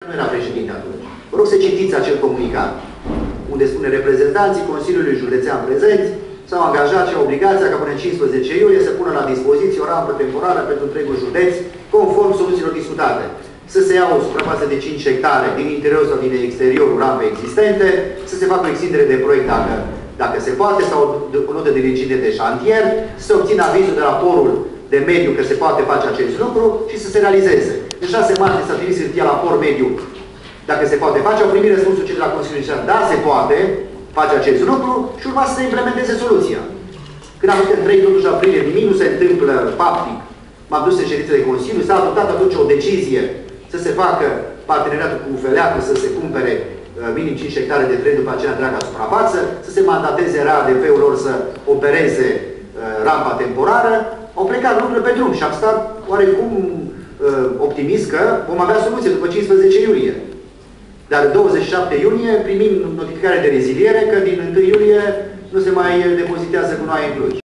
Nu era președinte atunci. Vă rog să citiți acel comunicat, unde spune reprezentanții Consiliului Județean prezenți s-au angajat și au obligația ca până în 15 iulie să pună la dispoziție o rampă temporară pentru întregul județ, conform soluțiilor discutate. Să se ia o suprafață de 5 hectare din interior sau din exteriorul rampei existente, să se facă o extindere de proiect dacă se poate, sau o notă de rigide de șantier, să se obțină avizul de la porul de mediu că se poate face acest lucru și să se realizeze. În 6 martie s-a trimis hârtia la por mediu dacă se poate face, au primit răspunsul cei de la Consiliul Județean, da, se poate face acest lucru și urma să se implementeze soluția. Când am făcut în 3 totuși aprilie, nimic nu se întâmplă faptic. M-am dus în ședință de Consiliu, s-a adoptat atunci o decizie să se facă parteneriatul cu Feleacul, să se cumpere minim 5 hectare de teren după aceea întreaga suprafață, să se mandateze RADF-ul lor să opereze rampa temporară. Au plecat lucrurile pe drum și am stat oarecum optimist că vom avea soluție după 15 iulie. Dar 27 iunie primim notificare de reziliere că din 1 iulie nu se mai depozitează gunoaie în Cluj.